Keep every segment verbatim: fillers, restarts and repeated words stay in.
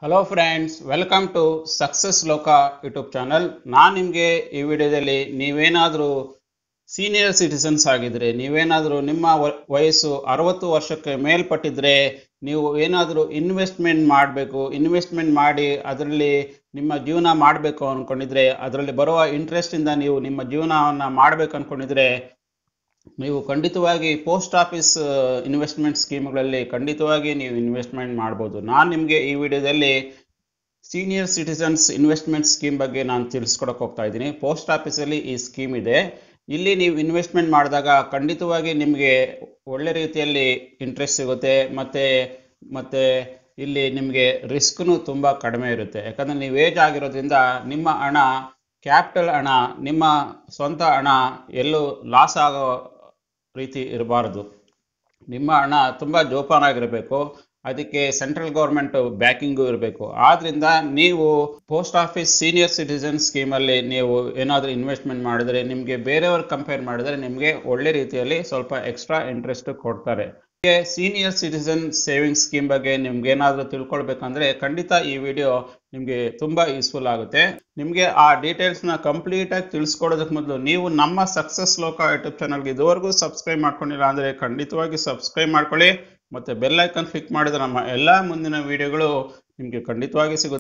Hello friends, welcome to SuccessLoka YouTube channel. ನಾನು ನಿಮಗೆ ಈ ವಿಡಿಯೋದಲ್ಲಿ ನೀವೇನಾದರೂ ಸೀನಿಯರ್ ಸಿಟಿಸನ್ಸ್ ಆಗಿದ್ರೆ, ನೀವೇನಾದರೂ ನಿಮ್ಮ ವಯಸ್ಸು ಅರವತ್ತು ವರ್ಷಕ್ಕೆ ಮೇಲ್ಪಟ್ಟಿದ್ರೆ, ನೀವು ಏನಾದರೂ ಇನ್ವೆಸ್ಟ್ಮೆಂಟ್ ಮಾಡಬೇಕು, ಇನ್ವೆಸ್ಟ್ಮೆಂಟ್ ಮಾಡಿ ಅದರಲ್ಲಿ ನಿಮ್ಮ ಜೀವನ ಮಾಡಬೇಕು ಅಂದ್ಕೊಂಡಿದ್ರೆ, ಅದರಲ್ಲಿ ಬರುವ ಇಂಟ್ರೆಸ್ಟಿಂದ ನೀವು ನಿಮ್ಮ ಜೀವನವನ್ನು ಮಾಡಬೇಕು ಅಂದ್ಕೊಂಡಿದ್ರೆ, ನೀವು ಖಂಡಿತವಾಗಿ ಪೋಸ್ಟ್ ಆಫೀಸ್ ಇನ್ವೆಸ್ಟ್ಮೆಂಟ್ ಸ್ಕೀಮ್ಗಳಲ್ಲಿ ಖಂಡಿತವಾಗಿ ನೀವು ಇನ್ವೆಸ್ಟ್ಮೆಂಟ್ ಮಾಡ್ಬೋದು. ನಾನು ನಿಮಗೆ ಈ ವಿಡಿಯೋದಲ್ಲಿ ಸೀನಿಯರ್ ಸಿಟಿಸನ್ಸ್ ಇನ್ವೆಸ್ಟ್ಮೆಂಟ್ ಸ್ಕೀಮ್ ಬಗ್ಗೆ ನಾನು ತಿಳಿಸ್ಕೊಡಕ್ಕೆ ಹೋಗ್ತಾ ಇದ್ದೀನಿ. ಪೋಸ್ಟ್ ಆಫೀಸಲ್ಲಿ ಈ ಸ್ಕೀಮ್ ಇದೆ. ಇಲ್ಲಿ ನೀವು ಇನ್ವೆಸ್ಟ್ಮೆಂಟ್ ಮಾಡಿದಾಗ ಖಂಡಿತವಾಗಿ ನಿಮಗೆ ಒಳ್ಳೆ ರೀತಿಯಲ್ಲಿ ಇಂಟ್ರೆಸ್ಟ್ ಸಿಗುತ್ತೆ, ಮತ್ತು ಮತ್ತು ಇಲ್ಲಿ ನಿಮಗೆ ರಿಸ್ಕ್ನು ತುಂಬ ಕಡಿಮೆ ಇರುತ್ತೆ. ಯಾಕಂದರೆ ನೀವು ಏಜ್ ಆಗಿರೋದ್ರಿಂದ ನಿಮ್ಮ ಹಣ, ಕ್ಯಾಪಿಟಲ್ ಹಣ, ನಿಮ್ಮ ಸ್ವಂತ ಹಣ ಎಲ್ಲೂ ಲಾಸ್ ಆಗೋ ರೀತಿ ಇರಬಾರ್ದು. ನಿಮ್ಮ ಹಣ ತುಂಬ ಜೋಪಾನಾಗಿರಬೇಕು. ಅದಕ್ಕೆ ಸೆಂಟ್ರಲ್ ಗೌರ್ಮೆಂಟ್ ಬ್ಯಾಕಿಂಗು ಇರಬೇಕು. ಆದ್ದರಿಂದ ನೀವು ಪೋಸ್ಟ್ ಆಫೀಸ್ ಸೀನಿಯರ್ ಸಿಟಿಸನ್ ಸ್ಕೀಮಲ್ಲಿ ನೀವು ಏನಾದರೂ ಇನ್ವೆಸ್ಟ್ಮೆಂಟ್ ಮಾಡಿದರೆ, ನಿಮಗೆ ಬೇರೆಯವ್ರ ಕಂಪೇರ್ ಮಾಡಿದರೆ ನಿಮಗೆ ಒಳ್ಳೆ ರೀತಿಯಲ್ಲಿ ಸ್ವಲ್ಪ ಎಕ್ಸ್ಟ್ರಾ ಇಂಟ್ರೆಸ್ಟ್ ಕೊಡ್ತಾರೆ. ಸೀನಿಯರ್ ಸಿಟಿಸನ್ ಸೇವಿಂಗ್ಸ್ ಸ್ಕೀಮ್ ಬಗ್ಗೆ ನಿಮ್ಗೆ ಏನಾದರೂ ತಿಳ್ಕೊಳ್ಬೇಕಂದ್ರೆ ಖಂಡಿತ ಈ ವಿಡಿಯೋ ನಿಮಗೆ ತುಂಬ ಯೂಸ್ಫುಲ್ ಆಗುತ್ತೆ. ನಿಮಗೆ ಆ ಡೀಟೇಲ್ಸ್ನ ಕಂಪ್ಲೀಟಾಗಿ ತಿಳಿಸ್ಕೊಡೋದಕ್ಕೆ ಮೊದಲು ನೀವು ನಮ್ಮ SuccessLoka ಯೂಟ್ಯೂಬ್ ಚಾನಲ್ಗೆ ಇದುವರೆಗೂ ಸಬ್ಸ್ಕ್ರೈಬ್ ಮಾಡ್ಕೊಂಡಿಲ್ಲ ಅಂದರೆ ಖಂಡಿತವಾಗಿ ಸಬ್ಸ್ಕ್ರೈಬ್ ಮಾಡ್ಕೊಳ್ಳಿ, ಮತ್ತು ಬೆಲ್ ಐಕಾನ್ ಕ್ಲಿಕ್ ಮಾಡಿದ್ರೆ ನಮ್ಮ ಎಲ್ಲ ಮುಂದಿನ ವಿಡಿಯೋಗಳು ನಿಮಗೆ ಖಂಡಿತವಾಗಿ ಸಿಗುತ್ತೆ.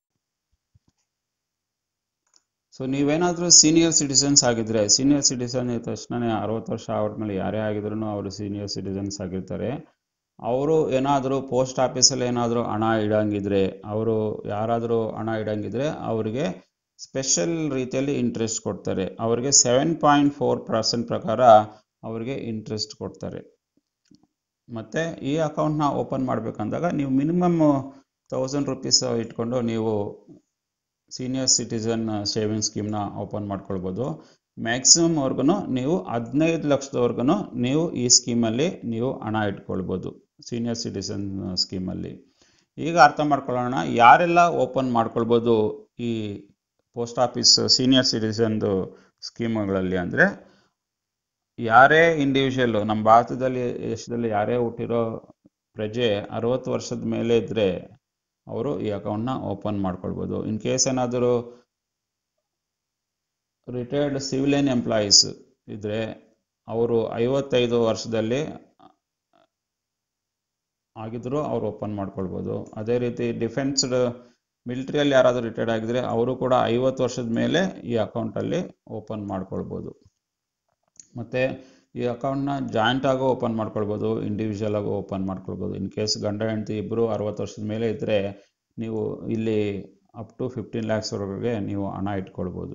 ಸೊ ನೀವೇನಾದರೂ ಸೀನಿಯರ್ ಸಿಟಿಸನ್ಸ್ ಆಗಿದ್ದರೆ, ಸೀನಿಯರ್ ಸಿಟಿಸನ್ ಇದ್ದ ತಕ್ಷಣ ಅರವತ್ತು ವರ್ಷ ಆದ್ಮೇಲೆ ಯಾರೇ ಆಗಿದ್ರು ಅವರು ಸೀನಿಯರ್ ಸಿಟಿಸನ್ಸ್ ಆಗಿರ್ತಾರೆ. ಅವರು ಏನಾದರೂ ಪೋಸ್ಟ್ ಆಫೀಸಲ್ಲಿ ಏನಾದರೂ ಹಣ ಇಡಂಗಿದ್ರೆ, ಅವರು ಯಾರಾದರೂ ಹಣ ಇಡಂಗಿದ್ರೆ ಅವರಿಗೆ ಸ್ಪೆಷಲ್ ರೀತಿಯಲ್ಲಿ ಇಂಟ್ರೆಸ್ಟ್ ಕೊಡ್ತಾರೆ. ಅವರಿಗೆ ಸೆವೆನ್ ಪಾಯಿಂಟ್ ಫೋರ್ ಪರ್ಸೆಂಟ್ ಪ್ರಕಾರ ಅವರಿಗೆ ಇಂಟ್ರೆಸ್ಟ್ ಕೊಡ್ತಾರೆ. ಮತ್ತು ಈ ಅಕೌಂಟ್ನ ಓಪನ್ ಮಾಡಬೇಕಂದಾಗ ನೀವು ಮಿನಿಮಮ್ ತೌಸಂಡ್ ರುಪೀಸ್ ಇಟ್ಕೊಂಡು ನೀವು ಸೀನಿಯರ್ ಸಿಟಿಸನ್ ಸೇವಿಂಗ್ ಸ್ಕೀಮ್ನ ಓಪನ್ ಮಾಡ್ಕೊಳ್ಬೋದು. ಮ್ಯಾಕ್ಸಿಮಮ್ವರೆಗೂ ನೀವು ಹದಿನೈದು ಲಕ್ಷದವರೆಗೂ ನೀವು ಈ ಸ್ಕೀಮಲ್ಲಿ ನೀವು ಹಣ ಇಟ್ಕೊಳ್ಬೋದು, ಸೀನಿಯರ್ ಸಿಟಿಸನ್ ಸ್ಕೀಮಲ್ಲಿ. ಈಗ ಅರ್ಥ ಮಾಡ್ಕೊಳ್ಳೋಣ ಯಾರೆಲ್ಲ ಓಪನ್ ಮಾಡ್ಕೊಳ್ಬೋದು ಈ ಪೋಸ್ಟ್ ಆಫೀಸ್ ಸೀನಿಯರ್ ಸಿಟಿಸನ್ದು ಸ್ಕೀಮ್ಗಳಲ್ಲಿ. ಅಂದರೆ ಯಾರೇ ಇಂಡಿವಿಜುವಲ್ಲು ನಮ್ಮ ಭಾರತದಲ್ಲಿ ದೇಶದಲ್ಲಿ ಯಾರೇ ಹುಟ್ಟಿರೋ ಪ್ರಜೆ ಅರವತ್ತು ವರ್ಷದ ಮೇಲೆ ಇದ್ದರೆ ಅವರು ಈ ಅಕೌಂಟ್ನ ಓಪನ್ ಮಾಡ್ಕೊಳ್ಬೋದು. ಇನ್ ಕೇಸ್ ಏನಾದರೂ ರಿಟೈರ್ಡ್ ಸಿವಿಲಿಯನ್ ಎಂಪ್ಲಾಯೀಸ್ ಇದ್ದರೆ ಅವರು ಐವತ್ತೈದು ವರ್ಷದಲ್ಲಿ ಆಗಿದ್ದರೂ ಅವ್ರು ಓಪನ್ ಮಾಡ್ಕೊಳ್ಬೋದು. ಅದೇ ರೀತಿ ಡಿಫೆನ್ಸ್ಡ್ ಮಿಲಿಟ್ರಿಯಲ್ಲಿ ಯಾರಾದರೂ ರಿಟೈರ್ಡ್ ಆಗಿದ್ರೆ ಅವರು ಕೂಡ ಐವತ್ತು ವರ್ಷದ ಮೇಲೆ ಈ ಅಕೌಂಟಲ್ಲಿ ಓಪನ್ ಮಾಡ್ಕೊಳ್ಬೋದು. ಮತ್ತು ಈ ಅಕೌಂಟ್ನ ಜಾಯಿಂಟ್ ಆಗೋ ಓಪನ್ ಮಾಡ್ಕೊಳ್ಬೋದು, ಇಂಡಿವಿಜುವಲ್ ಆಗೋ ಓಪನ್ ಮಾಡ್ಕೊಳ್ಬೋದು. ಇನ್ ಕೇಸ್ ಗಂಡ ಹೆಂಡತಿ ಇಬ್ಬರು ಅರವತ್ತು ವರ್ಷದ ಮೇಲೆ ಇದ್ದರೆ ನೀವು ಇಲ್ಲಿ ಅಪ್ ಟು ಫಿಫ್ಟೀನ್ ಲ್ಯಾಕ್ಸ್ವರೆಗೆ ನೀವು ಹಣ ಇಟ್ಕೊಳ್ಬೋದು.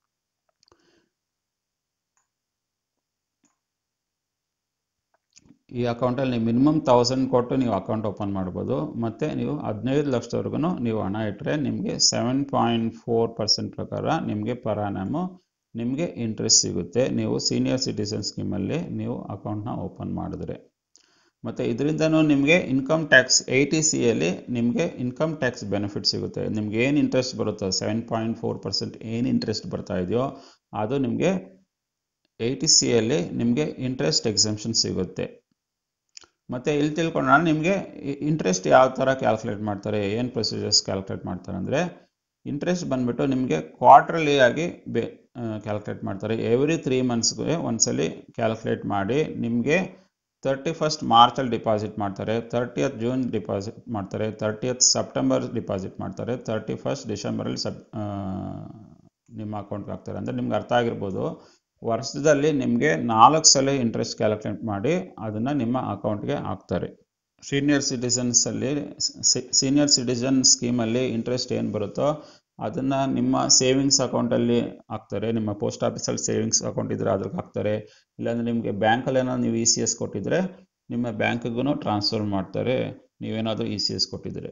ಈ ಅಕೌಂಟಲ್ಲಿ ನೀವು ಮಿನಿಮಮ್ ತೌಸಂಡ್ ಕೊಟ್ಟು ನೀವು ಅಕೌಂಟ್ ಓಪನ್ ಮಾಡ್ಬೋದು. ಮತ್ತು ನೀವು ಹದಿನೈದು ಲಕ್ಷದವರೆಗೂ ನೀವು ಹಣ ಇಟ್ಟರೆ ನಿಮಗೆ ಸೆವೆನ್ ಪಾಯಿಂಟ್ ಫೋರ್ ಪರ್ಸೆಂಟ್ ಪ್ರಕಾರ ನಿಮಗೆ ಪರ್ ಆ್ಯನಮು ನಿಮಗೆ ಇಂಟ್ರೆಸ್ಟ್ ಸಿಗುತ್ತೆ, ನೀವು ಸೀನಿಯರ್ ಸಿಟಿಸನ್ ಸ್ಕೀಮಲ್ಲಿ ನೀವು ಅಕೌಂಟ್ನ ಓಪನ್ ಮಾಡಿದ್ರೆ. ಮತ್ತು ಇದರಿಂದನೂ ನಿಮಗೆ ಇನ್ಕಮ್ ಟ್ಯಾಕ್ಸ್ ಏಯ್ಟಿ ಸಿ ಅಲ್ಲಿ ನಿಮಗೆ ಇನ್ಕಮ್ ಟ್ಯಾಕ್ಸ್ ಬೆನಿಫಿಟ್ ಸಿಗುತ್ತೆ. ನಿಮ್ಗೆ ಏನು ಇಂಟ್ರೆಸ್ಟ್ ಬರುತ್ತೋ ಸೆವೆನ್ ಪಾಯಿಂಟ್ ಫೋರ್ ಪರ್ಸೆಂಟ್ ಏನು ಇಂಟ್ರೆಸ್ಟ್ ಬರ್ತಾ ಇದೆಯೋ ಅದು ನಿಮಗೆ ಏಯ್ಟಿ ಸಿ ಅಲ್ಲಿ ನಿಮಗೆ ಇಂಟ್ರೆಸ್ಟ್ ಎಕ್ಸೆಂಪ್ಷನ್ ಸಿಗುತ್ತೆ. ಮತ್ತು ಇಲ್ಲಿ ತಿಳ್ಕೊಂಡ್ರೆ ನಿಮಗೆ ಇಂಟ್ರೆಸ್ಟ್ ಯಾವ ಥರ ಕ್ಯಾಲ್ಕುಲೇಟ್ ಮಾಡ್ತಾರೆ, ಏನು ಪ್ರೊಸೀಜರ್ಸ್ ಕ್ಯಾಲ್ಕುಲೇಟ್ ಮಾಡ್ತಾರೆ ಅಂದರೆ, ಇಂಟ್ರೆಸ್ಟ್ ಬಂದುಬಿಟ್ಟು ನಿಮಗೆ ಕ್ವಾರ್ಟರ್ಲಿ ಆಗಿ ಬೆ ಕ್ಯಾಲ್ಕುಲೇಟ್ ಮಾಡ್ತಾರೆ. ಎವ್ರಿ ತ್ರೀ ಮಂತ್ಸ್ಗೆ ಒಂದ್ಸಲಿ ಕ್ಯಾಲ್ಕುಲೇಟ್ ಮಾಡಿ ನಿಮಗೆ ತರ್ಟಿ ಫಸ್ಟ್ ಮಾರ್ಚಲ್ಲಿ ಡಿಪಾಸಿಟ್ ಮಾಡ್ತಾರೆ, ತರ್ಟಿಯತ್ ಜೂನ್ ಡಿಪಾಸಿಟ್ ಮಾಡ್ತಾರೆ, ತರ್ಟಿಯತ್ ಸೆಪ್ಟೆಂಬರ್ ಡಿಪಾಸಿಟ್ ಮಾಡ್ತಾರೆ, ತರ್ಟಿ ಫಸ್ಟ್ ಡಿಸೆಂಬರಲ್ಲಿ ಸಬ್ ನಿಮ್ಮ ಅಕೌಂಟ್ಗೆ ಹಾಕ್ತಾರೆ. ಅಂದರೆ ನಿಮ್ಗೆ ಅರ್ಥ ಆಗಿರ್ಬೋದು, ವರ್ಷದಲ್ಲಿ ನಿಮಗೆ ನಾಲ್ಕು ಸಲ ಇಂಟ್ರೆಸ್ಟ್ ಕ್ಯಾಲ್ಕುಲೇಟ್ ಮಾಡಿ ಅದನ್ನು ನಿಮ್ಮ ಅಕೌಂಟ್ಗೆ ಹಾಕ್ತಾರೆ. ಸೀನಿಯರ್ ಸಿಟಿಸನ್ಸಲ್ಲಿ ಸೀನಿಯರ್ ಸಿಟಿಸನ್ ಸ್ಕೀಮಲ್ಲಿ ಇಂಟ್ರೆಸ್ಟ್ ಏನು ಬರುತ್ತೋ ಅದನ್ನು ನಿಮ್ಮ ಸೇವಿಂಗ್ಸ್ ಅಕೌಂಟಲ್ಲಿ ಹಾಕ್ತಾರೆ. ನಿಮ್ಮ ಪೋಸ್ಟ್ ಆಫೀಸಲ್ಲಿ ಸೇವಿಂಗ್ಸ್ ಅಕೌಂಟ್ ಇದ್ದರೆ ಅದ್ರಿಗೆ ಹಾಕ್ತಾರೆ. ಇಲ್ಲಾಂದರೆ ನಿಮಗೆ ಬ್ಯಾಂಕಲ್ಲಿ ಏನೋ ನೀವು ಇ ಸಿ ಎಸ್ ಕೊಟ್ಟಿದ್ದರೆ ನಿಮ್ಮ ಬ್ಯಾಂಕಿಗೂ ಟ್ರಾನ್ಸ್ಫರ್ ಮಾಡ್ತಾರೆ, ನೀವೇನಾದರೂ ಇ ಸಿ ಎಸ್ ಕೊಟ್ಟಿದ್ದರೆ.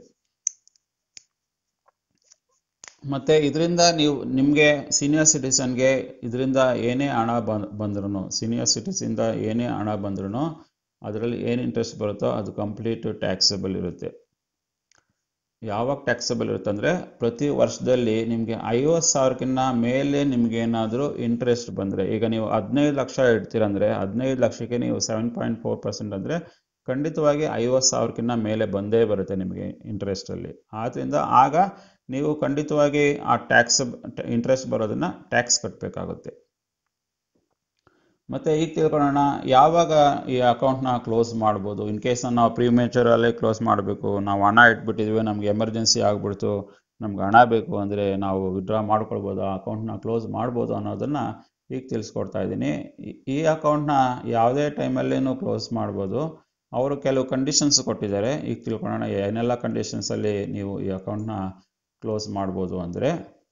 ಮತ್ತು ಇದರಿಂದ ನೀವು ನಿಮಗೆ ಸೀನಿಯರ್ ಸಿಟಿಸನ್ಗೆ ಇದರಿಂದ ಏನೇ ಹಣ ಬಂದ್ ಬಂದ್ರೂ ಸೀನಿಯರ್ ಸಿಟಿಸನ್ನಿಂದ ಏನೇ ಹಣ ಬಂದ್ರೂ ಅದರಲ್ಲಿ ಏನು ಇಂಟ್ರೆಸ್ಟ್ ಬರುತ್ತೋ ಅದು ಕಂಪ್ಲೀಟ್ ಟ್ಯಾಕ್ಸಬಲ್ ಇರುತ್ತೆ. ಯಾವಾಗ ಟ್ಯಾಕ್ಸಬಲ್ ಇರುತ್ತೆ ಅಂದರೆ, ಪ್ರತಿ ವರ್ಷದಲ್ಲಿ ನಿಮಗೆ ಐವತ್ತು ಸಾವಿರಕ್ಕಿಂತ ಮೇಲೆ ನಿಮಗೇನಾದರೂ ಇಂಟ್ರೆಸ್ಟ್ ಬಂದರೆ, ಈಗ ನೀವು ಹದಿನೈದು ಲಕ್ಷ ಇಡ್ತೀರಂದರೆ ಹದಿನೈದು ಲಕ್ಷಕ್ಕೆ ನೀವು ಸೆವೆನ್ ಪಾಯಿಂಟ್ ಫೋರ್ ಪರ್ಸೆಂಟ್ ಅಂದರೆ ಖಂಡಿತವಾಗಿ ಐವತ್ತು ಸಾವಿರಕ್ಕಿಂತ ಮೇಲೆ ಬಂದೇ ಬರುತ್ತೆ ನಿಮಗೆ ಇಂಟ್ರೆಸ್ಟಲ್ಲಿ. ಆದ್ದರಿಂದ ಆಗ ನೀವು ಖಂಡಿತವಾಗಿ ಆ ಟ್ಯಾಕ್ಸ್ ಇಂಟ್ರೆಸ್ಟ್ ಬರೋದನ್ನು ಟ್ಯಾಕ್ಸ್ ಕಟ್ಟಬೇಕಾಗುತ್ತೆ. ಮತ್ತು ಈಗ ತಿಳ್ಕೊಳ್ಳೋಣ ಯಾವಾಗ ಈ ಅಕೌಂಟ್ನ ಕ್ಲೋಸ್ ಮಾಡ್ಬೋದು. ಇನ್ ಕೇಸ್ ನಾವು ಪ್ರಿಮೇಚರಲ್ಲೇ ಕ್ಲೋಸ್ ಮಾಡಬೇಕು, ನಾವು ಹಣ ಇಟ್ಬಿಟ್ಟಿದ್ವಿ, ನಮಗೆ ಎಮರ್ಜೆನ್ಸಿ ಆಗಿಬಿಡ್ತು, ನಮ್ಗೆ ಹಣ ಬೇಕು ಅಂದರೆ ನಾವು ವಿಡ್ರಾ ಮಾಡ್ಕೊಳ್ಬೋದು, ಆ ಅಕೌಂಟ್ನ ಕ್ಲೋಸ್ ಮಾಡ್ಬೋದು ಅನ್ನೋದನ್ನು ಈಗ ತಿಳಿಸ್ಕೊಡ್ತಾ ಇದ್ದೀನಿ. ಈ ಅಕೌಂಟ್ನ ಯಾವುದೇ ಟೈಮಲ್ಲೇನೂ ಕ್ಲೋಸ್ ಮಾಡ್ಬೋದು. ಅವರು ಕೆಲವು ಕಂಡೀಷನ್ಸ್ ಕೊಟ್ಟಿದ್ದಾರೆ. ಈಗ ತಿಳ್ಕೊಳ್ಳೋಣ ಏನೆಲ್ಲ ಕಂಡೀಷನ್ಸಲ್ಲಿ ನೀವು ಈ ಅಕೌಂಟ್ನ ಕ್ಲೋಸ್ ಮಾಡ್ಬೋದು ಅಂದರೆ,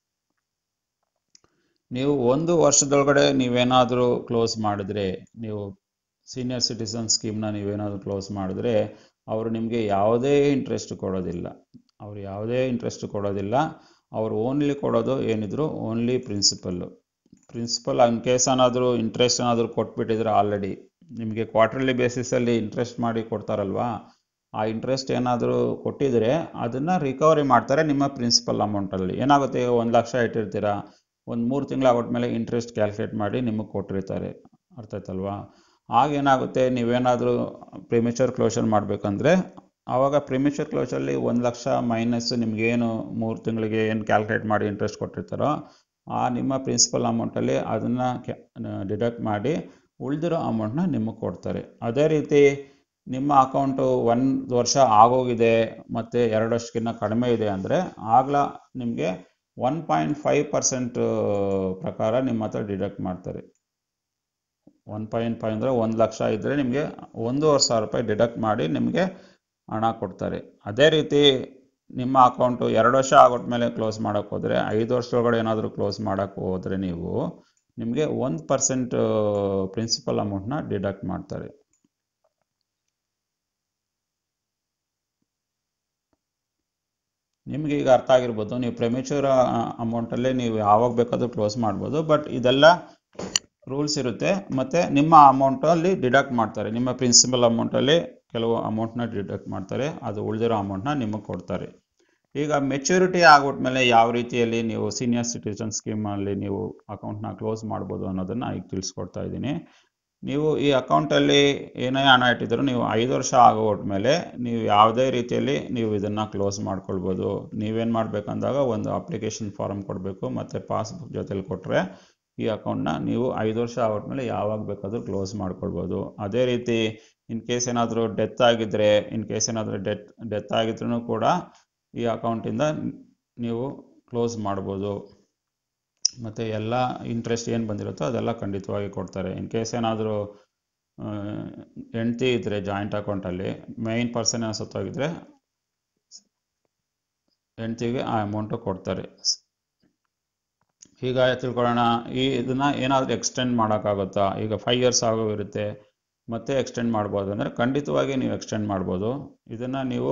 ನೀವು ಒಂದು ವರ್ಷದೊಳಗಡೆ ನೀವೇನಾದರೂ ಕ್ಲೋಸ್ ಮಾಡಿದ್ರೆ, ನೀವು ಸೀನಿಯರ್ ಸಿಟಿಸನ್ ಸ್ಕೀಮ್ನ ನೀವೇನಾದರೂ ಕ್ಲೋಸ್ ಮಾಡಿದ್ರೆ ಅವರು ನಿಮಗೆ ಯಾವುದೇ ಇಂಟ್ರೆಸ್ಟ್ ಕೊಡೋದಿಲ್ಲ. ಅವರು ಯಾವುದೇ ಇಂಟ್ರೆಸ್ಟ್ ಕೊಡೋದಿಲ್ಲ. ಅವರು ಓನ್ಲಿ ಕೊಡೋದು ಏನಿದ್ರು only principal. Principal in case ಏನಾದರೂ ಇಂಟ್ರೆಸ್ಟ್ ಏನಾದರೂ ಕೊಟ್ಬಿಟ್ಟಿದ್ರೆ ಆಲ್ರೆಡಿ ನಿಮಗೆ ಕ್ವಾರ್ಟರ್ಲಿ ಬೇಸಿಸಲ್ಲಿ ಇಂಟ್ರೆಸ್ಟ್ ಮಾಡಿ ಕೊಡ್ತಾರಲ್ವಾ, ಆ ಇಂಟ್ರೆಸ್ಟ್ ಏನಾದರೂ ಕೊಟ್ಟಿದ್ರೆ ಅದನ್ನು ರಿಕವರಿ ಮಾಡ್ತಾರೆ ನಿಮ್ಮ ಪ್ರಿನ್ಸಿಪಲ್ ಅಮೌಂಟಲ್ಲಿ. ಏನಾಗುತ್ತೆ, ಒಂದು ಲಕ್ಷ ಇಟ್ಟಿರ್ತೀರ, ಒಂದು ಮೂರು ತಿಂಗಳಾಗೋದ್ಮೇಲೆ ಇಂಟ್ರೆಸ್ಟ್ ಕ್ಯಾಲ್ಕುಲೇಟ್ ಮಾಡಿ ನಿಮಗೆ ಕೊಟ್ಟಿರ್ತಾರೆ. ಅರ್ಥ ಆಯ್ತಲ್ವಾ? ಆಗೇನಾಗುತ್ತೆ, ನೀವೇನಾದರೂ ಪ್ರಿಮೇಚರ್ ಕ್ಲೋಷರ್ ಮಾಡಬೇಕಂದ್ರೆ ಆವಾಗ ಪ್ರಿಮೇಚರ್ ಕ್ಲೋಷರಲ್ಲಿ ಒಂದು ಲಕ್ಷ ಮೈನಸ್ ನಿಮಗೇನು ಮೂರು ತಿಂಗಳಿಗೆ ಏನು ಕ್ಯಾಲ್ಕುಲೇಟ್ ಮಾಡಿ ಇಂಟ್ರೆಸ್ಟ್ ಕೊಟ್ಟಿರ್ತಾರೋ ಆ ನಿಮ್ಮ ಪ್ರಿನ್ಸಿಪಲ್ ಅಮೌಂಟಲ್ಲಿ ಅದನ್ನು ಡಿಡಕ್ಟ್ ಮಾಡಿ ಉಳಿದಿರೋ ಅಮೌಂಟ್ನ ನಿಮಗೆ ಕೊಡ್ತಾರೆ. ಅದೇ ರೀತಿ ನಿಮ್ಮ ಅಕೌಂಟು ಒಂದು ವರ್ಷ ಆಗೋಗಿದೆ ಮತ್ತು ಎರಡು ವರ್ಷಕ್ಕಿಂತ ಕಡಿಮೆ ಇದೆ ಅಂದರೆ ಆಗಲ ನಿಮಗೆ ಒನ್ ಪಾಯಿಂಟ್ ಫೈವ್ ಪರ್ಸೆಂಟ್ ಪ್ರಕಾರ ನಿಮ್ಮ ಹತ್ರ ಡಿಡಕ್ಟ್ ಮಾಡ್ತಾರೆ. ಒನ್ ಪಾಯಿಂಟ್ ಫೈವ್ ಅಂದರೆ ಒಂದು ಲಕ್ಷ ಇದ್ದರೆ ನಿಮಗೆ ಒಂದೂವರೆ ಸಾವಿರ ರೂಪಾಯಿ ಡಿಡಕ್ಟ್ ಮಾಡಿ ನಿಮಗೆ ಹಣ ಕೊಡ್ತಾರೆ. ಅದೇ ರೀತಿ ನಿಮ್ಮ ಅಕೌಂಟು ಎರಡು ವರ್ಷ ಆಗೋದ್ಮೇಲೆ ಕ್ಲೋಸ್ ಮಾಡೋಕ್ಕೆ ಹೋದರೆ, ಐದು ವರ್ಷದೊಳಗಡೆ ಏನಾದರೂ ಕ್ಲೋಸ್ ಮಾಡೋಕ್ಕೆ ಹೋದರೆ ನೀವು ನಿಮಗೆ ಒಂದು ಪರ್ಸೆಂಟ್ ಪ್ರಿನ್ಸಿಪಲ್ ಅಮೌಂಟ್ನ ಡಿಡಕ್ಟ್ ಮಾಡ್ತಾರೆ. ನಿಮಗೆ ಈಗ ಅರ್ಥ ಆಗಿರ್ಬೋದು, ನೀವು ಪ್ರೆಮೇಚೂರ್ ಅಮೌಂಟಲ್ಲೇ ನೀವು ಯಾವಾಗ ಬೇಕಾದರೂ ಕ್ಲೋಸ್ ಮಾಡ್ಬೋದು. ಬಟ್ ಇದೆಲ್ಲ ರೂಲ್ಸ್ ಇರುತ್ತೆ. ಮತ್ತು ನಿಮ್ಮ ಅಮೌಂಟಲ್ಲಿ ಡಿಡಕ್ಟ್ ಮಾಡ್ತಾರೆ. ನಿಮ್ಮ ಪ್ರಿನ್ಸಿಪಲ್ ಅಮೌಂಟಲ್ಲಿ ಕೆಲವು ಅಮೌಂಟ್ನ ಡಿಡಕ್ಟ್ ಮಾಡ್ತಾರೆ, ಅದು ಉಳಿದಿರೋ ಅಮೌಂಟ್ನ ನಿಮಗೆ ಕೊಡ್ತಾರೆ. ಈಗ ಮೆಚ್ಯೂರಿಟಿ ಆಗ್ಬಿಟ್ಮೇಲೆ ಯಾವ ರೀತಿಯಲ್ಲಿ ನೀವು ಸೀನಿಯರ್ ಸಿಟಿಸನ್ ಸ್ಕೀಮಲ್ಲಿ ನೀವು ಅಕೌಂಟ್ನ ಕ್ಲೋಸ್ ಮಾಡ್ಬೋದು ಅನ್ನೋದನ್ನು ಈಗ ತಿಳಿಸ್ಕೊಡ್ತಾ ಇದ್ದೀನಿ. ನೀವು ಈ ಅಕೌಂಟಲ್ಲಿ ಏನೇ ಹಣ ಇಟ್ಟಿದ್ರು ನೀವು ಐದು ವರ್ಷ ಆಗೋಟ್ಮೇಲೆ ನೀವು ಯಾವುದೇ ರೀತಿಯಲ್ಲಿ ನೀವು ಇದನ್ನು ಕ್ಲೋಸ್ ಮಾಡ್ಕೊಳ್ಬೋದು. ನೀವೇನು ಮಾಡಬೇಕಂದಾಗ ಒಂದು ಅಪ್ಲಿಕೇಶನ್ ಫಾರಮ್ ಕೊಡಬೇಕು ಮತ್ತು ಪಾಸ್ಬುಕ್ ಜೊತೆಲಿ ಕೊಟ್ಟರೆ ಈ ಅಕೌಂಟ್ನ ನೀವು ಐದು ವರ್ಷ ಆಗೋಟ್ಮೇಲೆ ಯಾವಾಗ ಬೇಕಾದರೂ ಕ್ಲೋಸ್ ಮಾಡ್ಕೊಳ್ಬೋದು. ಅದೇ ರೀತಿ ಇನ್ ಕೇಸ್ ಏನಾದರೂ ಡೆತ್ ಆಗಿದ್ದರೆ, ಇನ್ ಕೇಸ್ ಏನಾದರೂ ಡೆತ್ ಡೆತ್ ಆಗಿದ್ರೂ ಕೂಡ ಈ ಅಕೌಂಟಿಂದ ನೀವು ಕ್ಲೋಸ್ ಮಾಡ್ಬೋದು. ಮತ್ತು ಎಲ್ಲ ಇಂಟ್ರೆಸ್ಟ್ ಏನು ಬಂದಿರುತ್ತೋ ಅದೆಲ್ಲ ಖಂಡಿತವಾಗಿ ಕೊಡ್ತಾರೆ. ಇನ್ ಕೇಸ್ ಏನಾದರೂ ಹೆಂಡ್ತಿ ಇದ್ದರೆ ಜಾಯಿಂಟ್ ಅಕೌಂಟಲ್ಲಿ ಮೈನ್ ಪರ್ಸನ್ ಏನೋ ಸತ್ತೋಗಿದ್ರೆ ಹೆಂಡ್ತಿಗೆ ಆ ಅಮೌಂಟು ಕೊಡ್ತಾರೆ. ಈಗ ತಿಳ್ಕೊಳ್ಳೋಣ, ಈ ಇದನ್ನು ಏನಾದರೂ ಎಕ್ಸ್ಟೆಂಡ್ ಮಾಡೋಕ್ಕಾಗುತ್ತಾ? ಈಗ ಫೈವ್ ಇಯರ್ಸ್ ಆಗೋಗಿರುತ್ತೆ, ಮತ್ತೆ ಎಕ್ಸ್ಟೆಂಡ್ ಮಾಡ್ಬೋದು ಅಂದರೆ ಖಂಡಿತವಾಗಿ ನೀವು ಎಕ್ಸ್ಟೆಂಡ್ ಮಾಡ್ಬೋದು. ಇದನ್ನು ನೀವು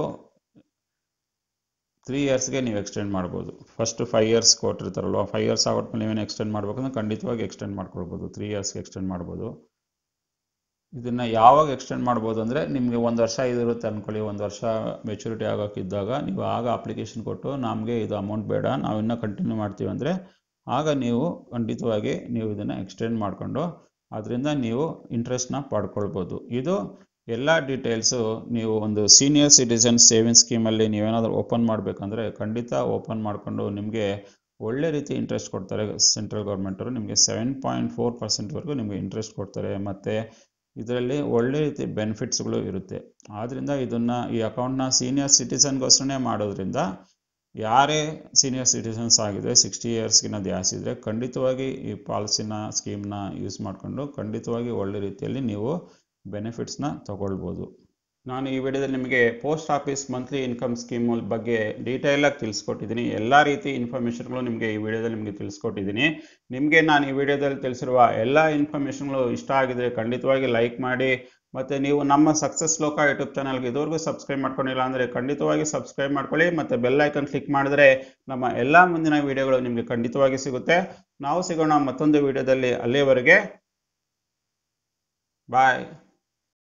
ತ್ರೀ ಇಯರ್ಸ್ಗೆ ನೀವು ಎಕ್ಸ್ಟೆಂಡ್ ಮಾಡ್ಬೋದು. ಫಸ್ಟು ಫೈವ್ ಇಯರ್ಸ್ ಕೊಟ್ಟಿರ್ತಾರಲ್ವ, ಫೈವ್ ಇಯರ್ಸ್ ಆಗೋದ್ಮೇಲೆ ನೀವೇನು ಎಕ್ಸ್ಟೆಂಡ್ ಮಾಡ್ಬೇಕಂದ್ರೆ ಖಂಡಿತವಾಗಿ ಎಕ್ಸ್ಟೆಂಡ್ ಮಾಡ್ಕೊಳ್ಬೋದು. ತ್ರೀ ಇಯರ್ಸ್ಗೆ ಎಕ್ಸ್ಟೆಂಡ್ ಮಾಡ್ಬೋದು. ಇದನ್ನು ಯಾವಾಗ ಎಕ್ಸ್ಟೆಂಡ್ ಮಾಡ್ಬೋದು ಅಂದರೆ ನಿಮಗೆ ಒಂದು ವರ್ಷ ಇದಿರುತ್ತೆ ಅಂದ್ಕೊಳ್ಳಿ, ಒಂದು ವರ್ಷ ಮೆಚುರಿಟಿ ಆಗೋಕ್ಕಿದ್ದಾಗ ನೀವು ಆಗ ಅಪ್ಲಿಕೇಶನ್ ಕೊಟ್ಟು ನಮಗೆ ಇದು ಅಮೌಂಟ್ ಬೇಡ, ನಾವು ಇನ್ನೂ ಕಂಟಿನ್ಯೂ ಮಾಡ್ತೀವಿ ಅಂದರೆ ಆಗ ನೀವು ಖಂಡಿತವಾಗಿ ನೀವು ಇದನ್ನು ಎಕ್ಸ್ಟೆಂಡ್ ಮಾಡಿಕೊಂಡು ಅದರಿಂದ ನೀವು ಇಂಟ್ರೆಸ್ಟ್ನ ಪಡ್ಕೊಳ್ಬೋದು. ಇದು ಎಲ್ಲ ಡೀಟೇಲ್ಸು ನೀವು ಒಂದು ಸೀನಿಯರ್ ಸಿಟಿಸನ್ ಸೇವಿಂಗ್ ಸ್ಕೀಮಲ್ಲಿ ನೀವೇನಾದರೂ ಓಪನ್ ಮಾಡಬೇಕಂದ್ರೆ ಖಂಡಿತ ಓಪನ್ ಮಾಡಿಕೊಂಡು ನಿಮಗೆ ಒಳ್ಳೆ ರೀತಿ ಇಂಟ್ರೆಸ್ಟ್ ಕೊಡ್ತಾರೆ. ಸೆಂಟ್ರಲ್ ಗೌರ್ಮೆಂಟವರು ನಿಮಗೆ ಸೆವೆನ್ ಪಾಯಿಂಟ್ ಫೋರ್ ಪರ್ಸೆಂಟ್ವರೆಗೂ ನಿಮಗೆ ಇಂಟ್ರೆಸ್ಟ್ ಕೊಡ್ತಾರೆ. ಮತ್ತು ಇದರಲ್ಲಿ ಒಳ್ಳೆ ರೀತಿ ಬೆನಿಫಿಟ್ಸ್ಗಳು ಇರುತ್ತೆ. ಆದ್ದರಿಂದ ಇದನ್ನು ಈ ಅಕೌಂಟ್ನ ಸೀನಿಯರ್ ಸಿಟಿಸನ್ಗೋಸ್ಕರನೇ ಮಾಡೋದ್ರಿಂದ ಯಾರೇ ಸೀನಿಯರ್ ಸಿಟಿಸನ್ಸ್ ಆಗಿದ್ರೆ ಸಿಕ್ಸ್ಟಿ ಇಯರ್ಸ್ಗಿನ್ನ ಜಾಸ್ತಿ ಇದ್ದರೆ ಖಂಡಿತವಾಗಿ ಈ ಪಾಲಿಸಿನ ಸ್ಕೀಮ್ನ ಯೂಸ್ ಮಾಡಿಕೊಂಡು ಖಂಡಿತವಾಗಿ ಒಳ್ಳೆ ರೀತಿಯಲ್ಲಿ ನೀವು ಬೆನಿಫಿಟ್ಸ್ನ ತಗೊಳ್ಬೋದು. ನಾನು ಈ ವಿಡಿಯೋದಲ್ಲಿ ನಿಮಗೆ post office monthly income scheme ಬಗ್ಗೆ ಡೀಟೇಲಾಗಿ ತಿಳಿಸ್ಕೊಟ್ಟಿದ್ದೀನಿ. ಎಲ್ಲ ರೀತಿ ಇನ್ಫಾರ್ಮೇಷನ್ಗಳು ನಿಮಗೆ ಈ ವಿಡಿಯೋದಲ್ಲಿ ನಿಮಗೆ ತಿಳಿಸ್ಕೊಟ್ಟಿದ್ದೀನಿ. ನಿಮಗೆ ನಾನು ಈ ವಿಡಿಯೋದಲ್ಲಿ ತಿಳಿಸಿರುವ ಎಲ್ಲ ಇನ್ಫಾರ್ಮೇಷನ್ಗಳು ಇಷ್ಟ ಆಗಿದ್ರೆ ಖಂಡಿತವಾಗಿ ಲೈಕ್ ಮಾಡಿ. ಮತ್ತು ನೀವು ನಮ್ಮ ಸಕ್ಸಸ್ ಲೋಕ ಯೂಟ್ಯೂಬ್ ಚಾನಲ್ಗೆ ಇದುವರೆಗೂ ಸಬ್ಸ್ಕ್ರೈಬ್ ಮಾಡ್ಕೊಂಡಿಲ್ಲ ಅಂದರೆ ಖಂಡಿತವಾಗಿ ಸಬ್ಸ್ಕ್ರೈಬ್ ಮಾಡ್ಕೊಳ್ಳಿ. ಮತ್ತು ಬೆಲ್ ಐಕನ್ ಕ್ಲಿಕ್ ಮಾಡಿದ್ರೆ ನಮ್ಮ ಎಲ್ಲ ಮುಂದಿನ ವಿಡಿಯೋಗಳು ನಿಮಗೆ ಖಂಡಿತವಾಗಿ ಸಿಗುತ್ತೆ. ನಾವು ಸಿಗೋಣ ಮತ್ತೊಂದು ವಿಡಿಯೋದಲ್ಲಿ. ಅಲ್ಲಿಯವರೆಗೆ ಬಾಯ್.